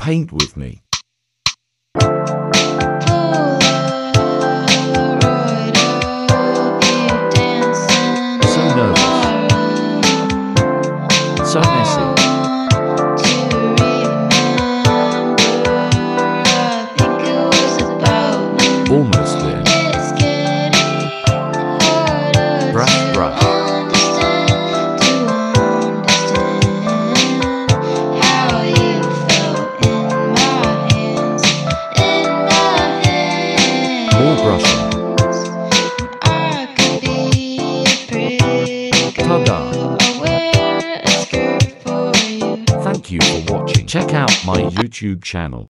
paint with me. So nervous. So messy. Almost there. Brush, brush. More brushing. Ta-da. Thank you for watching. Check out my YouTube channel.